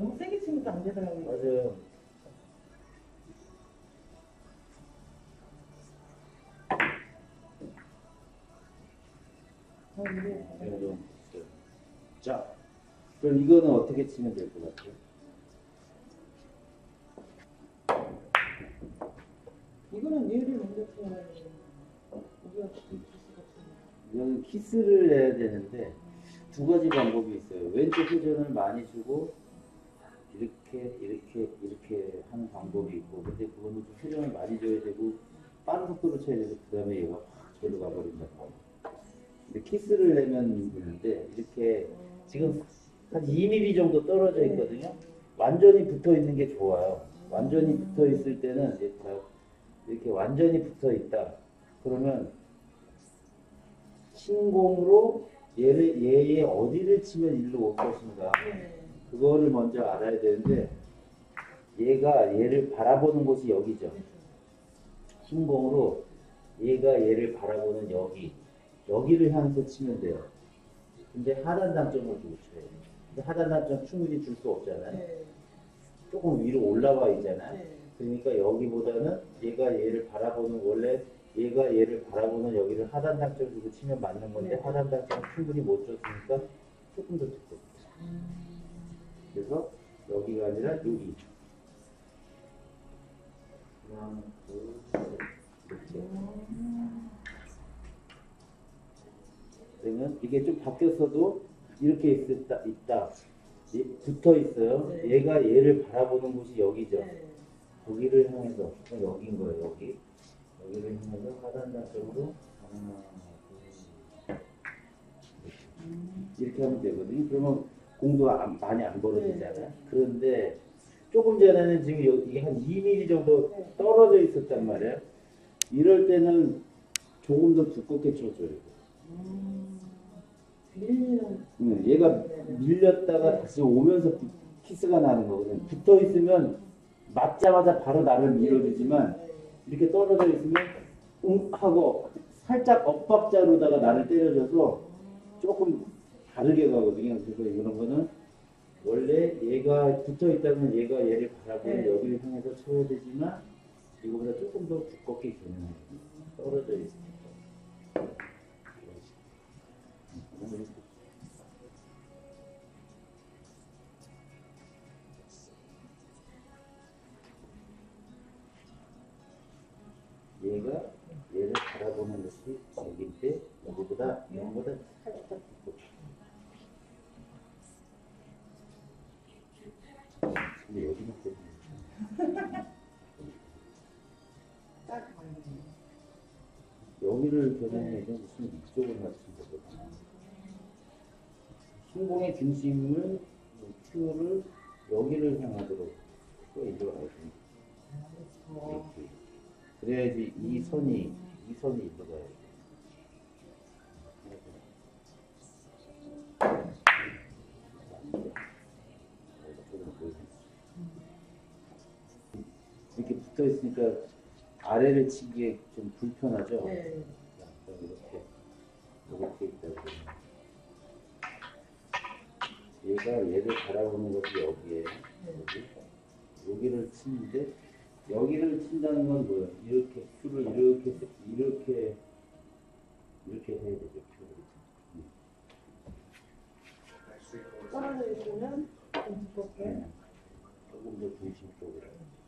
너무 세게 치면 또 안 되더라고요. 맞아요. 이게 좀 있어요. 자, 그럼 이거는 어떻게 치면 될 것 같아요? 이거는 얘를 먼저 쳐야 우리가 키스 같은 이거는 키스를 내야 되는데 두 가지 방법이 있어요. 왼쪽 회전을 많이 주고 이렇게 하는 방법이 있고, 근데 그거는 좀 회전을 많이 줘야 되고 빠른 속도로 쳐야 되고, 그 다음에 얘가 확 절로 가버린다고. 근데 키스를 내면 되는데 이렇게 지금 한 2mm 정도 떨어져 있거든요. 완전히 붙어 있는 게 좋아요. 완전히 붙어 있을 때는 이렇게 완전히 붙어 있다. 그러면 신공으로 얘의 어디를 치면 일로 올 것인가. 그거를 먼저 알아야 되는데, 얘가 얘를 바라보는 곳이 여기죠. 신공으로 얘가 얘를 바라보는 여기를 향해서 치면 돼요. 근데 하단 당점을 두고 쳐요. 근데 하단 당점 충분히 줄 수 없잖아요. 조금 위로 올라와 있잖아요. 그러니까 여기보다는 얘가 얘를 바라보는, 원래 얘가 얘를 바라보는 여기를 하단 당점 두고 치면 맞는 건데, 하단 당점 충분히 못 줬으니까 조금 더 두껍게. 그래서 여기가 아니라 여기. 하나, 둘, 셋. 이렇게. 그러면 이게 좀 바뀌었어도 이렇게 있다. 붙어 있어요. 얘가 얘를 바라보는 곳이 여기죠. 거기를 향해서, 여기인 거예요, 여기. 여기를 향해서 하단 당점으로 하나, 둘, 이렇게 하면 되거든요. 그러면 공도 많이 안 벌어지잖아요. 그런데 조금 전에는 지금 이게 한 2mm 정도 떨어져 있었단 말이에요. 이럴 때는 조금 더 두껍게 쳐줘요. 얘가 밀렸다가 다시 오면서 키스가 나는 거거든요. 붙어 있으면 맞자마자 바로 나를 밀어주지만, 이렇게 떨어져 있으면 하고 살짝 엇박자로다가 나를 때려줘서 조금 다르게 가거든요. 그래서 이런 거는 원래 얘가 붙어 있다면 얘가 얘를 바라보는 여기를 향해서 쳐야 되지만, 이거보다 조금 더 두껍게 겨누는 떨어져 있습니다. 얘가 얘를 바라보는 것이 여기인데, 여기보다 살짝 두껍게. 근데 여기는 때문에 여기를 겨누면 무슨 이쪽을 맞춘 거거든요. 신공의 중심을, 큐를 여기를 향하도록 또 일로 가야 됩니다. 이렇게. 그래야지 이 선이 일로 가야 돼. 이렇게 붙어 있으니까 아래를 치기에 좀 불편하죠? 이렇게 있다고. 얘가 얘를 바라보는 것이 여기에, 여기를 치는데, 여기를 친다는 건 뭐예요? 이렇게 큐를 이렇게 해야 되죠. 떨어져 있으면 좀 두껍게. 조금 더 중심 쪽으로.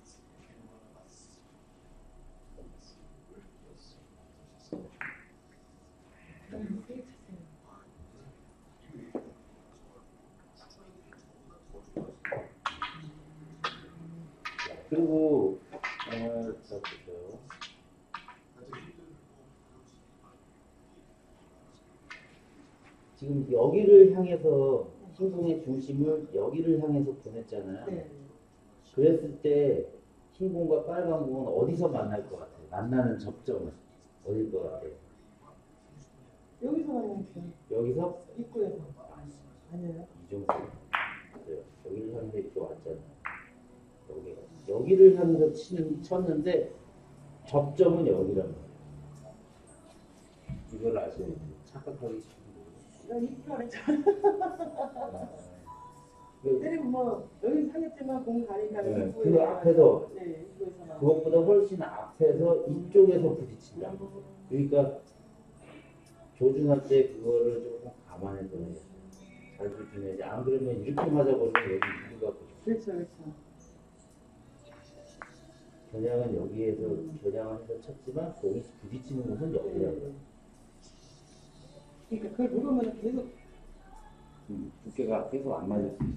그리고 자 보세요. 지금 여기를 향해서 신공의 중심을 여기를 향해서 보냈잖아요. 그랬을 때 흰공과 빨간 공은 어디서 만날 것 같아요? 만나는 접점은 어딜 것 같아요? 여기서 만나면 여기서? 입구에서. 아니에요? 이 정도. 맞아요. 여기를 향해서 이렇게 왔잖아요. 여기를 향해서 쳤는데 접점은 여기란 말이에요. 이걸 아셔야 돼요. 착각하기 쉽은 거예요. 여기 입구에 때리면 뭐 여기 상했지만 공 가니까 네, 이쪽에서 그 앞에서 네, 이쪽에서 그것보다 훨씬 앞에서 이쪽에서 부딪힌다. 그러니까 조준할 때 그거를 조금 감안해서 잘 조준해야지. 안 그러면 이렇게 맞아버리면 여기 이유가 없어. 그렇죠, 그렇죠. 겨냥은 여기에서 겨냥을 해서 쳤지만 공이 부딪히는 곳은 여기라고. 그러니까 그걸 누르면 계속 두께가 계속 안 맞을 수 있어.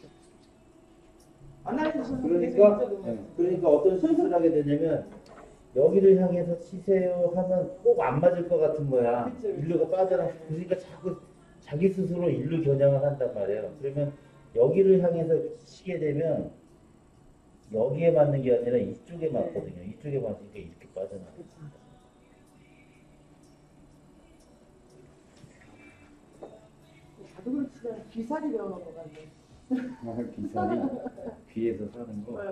안 알려주셔서 그러니까 계속 그러니까 어떤 실수를 하게 되냐면 여기를 향해서 치세요 하면 꼭 안 맞을 것 같은 거야. 그쵸. 일루가 빠져나. 그러니까 자꾸 자기 스스로 일루 겨냥을 한단 말이에요. 그러면 여기를 향해서 치게 되면 여기에 맞는 게 아니라 이쪽에 맞거든요. 이쪽에 맞으니까 이렇게 빠져나. 자동으로 치면 귀살이 배우는 것 같네. 기사리 귀에서 사는 거.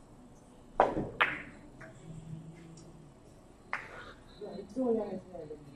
이쪽을 향해서 해야 돼.